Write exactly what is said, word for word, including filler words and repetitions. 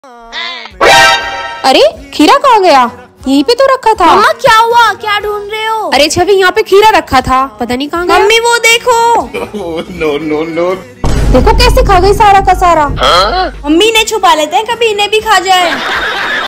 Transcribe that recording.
अरे खीरा कहाँ गया? यहीं पे तो रखा था। मम्मा क्या हुआ? क्या ढूंढ रहे हो? अरे छवि यहाँ पे खीरा रखा था, पता नहीं कहाँ गया। मम्मी वो देखो। No no no. देखो कैसे खा गई सारा का सारा। मम्मी इन्हें छुपा लेते हैं, कभी इन्हें भी खा जाए।